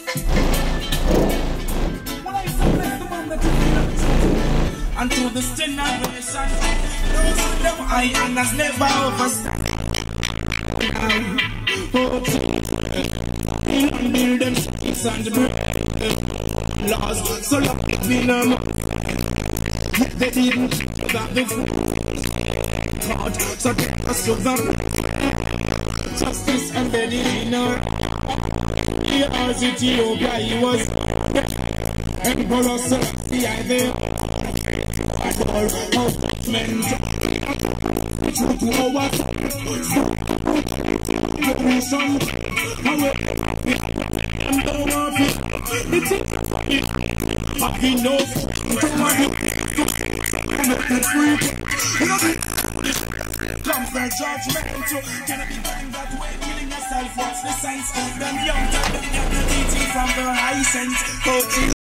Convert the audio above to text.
And to this generation, those with them eye and has never overstand. And build them streets and laws, so long it's been they didn't got the food caught, so take us to them. Justice and then in as Ethiopia he was Emperor Selassie there. All of men true to our generation. And the world it's happy no come for judgment. Cannot be banged that way, killing yourself. What's the sense? Them young, them teaching from the high sense. Coaching